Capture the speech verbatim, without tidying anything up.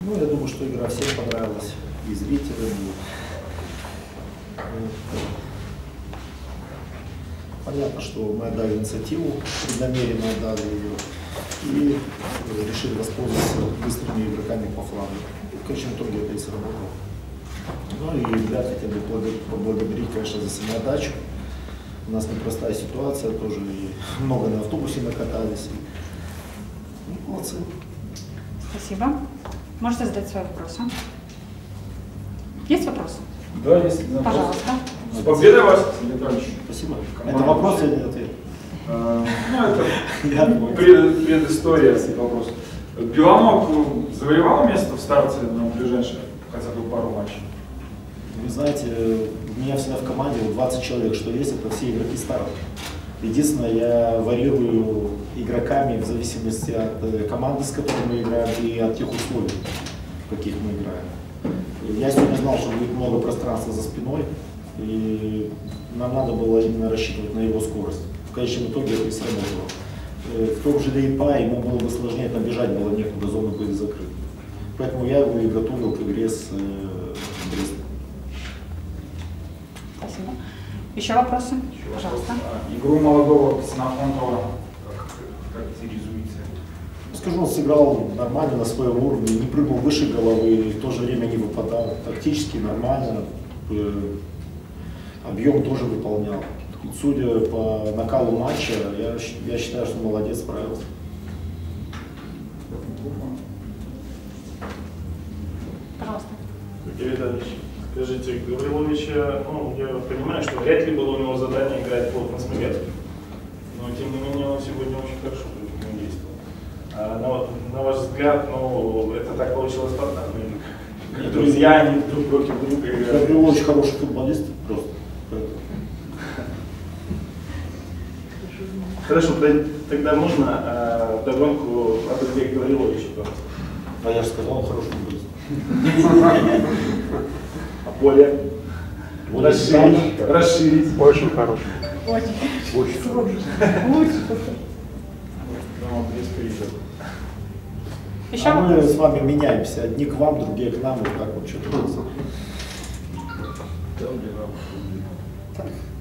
Ну, я думаю, что игра всем понравилась, и зрителям, и... Понятно, что мы отдали инициативу, преднамеренно отдали ее, и решили воспользоваться быстрыми игроками по флангу. В конечном итоге это и сработало. Ну и ребят хотел бы поблагодарить, конечно, за самоотдачу. У нас непростая ситуация, тоже и много на автобусе накатались. И... Ну, молодцы. Спасибо. Можете задать свои вопросы. Есть вопросы? Да, есть. Пожалуйста. С победой вас, Сергей Анатольевич. Спасибо. Это вопрос или ответ? Ну, это пред, предыстория вопроса. Беломор завоевал место в старте на ближайшие хотя бы пару матчей? Вы знаете, у меня всегда в команде двадцать человек, что есть, это все игроки старых. Единственное, я варьирую игроками в зависимости от команды, с которой мы играем, и от тех условий, в каких мы играем. Я сегодня знал, что будет много пространства за спиной, и нам надо было именно рассчитывать на его скорость. В конечном итоге это и сработало. В том же Лейпа ему было бы сложнее, там бежать было некуда, зоны были закрыты. Поэтому я его и готовил к игре с Брестом. Спасибо. Еще вопросы? Еще Пожалуйста. вопрос. Игру молодого Ксенофонтова как характеризуете? Скажу, он сыграл нормально на своем уровне, не прыгнул выше головы, и в то же время не выпадал. Тактически нормально, объем тоже выполнял. И судя по накалу матча, я, я считаю, что молодец, справился. Пожалуйста. Сергей Витальевич, скажите, Гавриловича, ну, я понимаю, что вряд ли было у него задание играть плотно с Мегацким, но тем не менее он сегодня очень хорошо против него действовал. А на, на ваш взгляд, ну, это так получилось спонтанно? И друзья, они друг против друга играют. Гаврилович хороший футболист, просто. Хорошо, тогда можно а, догонку от Андрея Гавриловича. А я же сказал, он хороший футболист. А более? Расширить. Расширить. Очень хороший. Очень. Очень хороший. Ну, в принципе, еще. Еще А мы вопросы? с вами меняемся. Одни к вам, другие к нам. Вот так вот что-то. Там, где нам. Так.